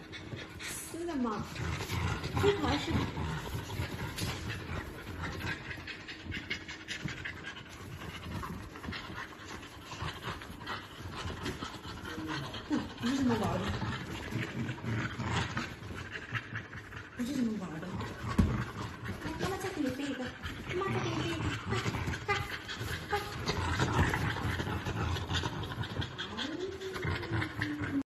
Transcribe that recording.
是的嘛，这还是。不是这么玩的，不是这么玩的。妈妈再给你飞一个，妈妈。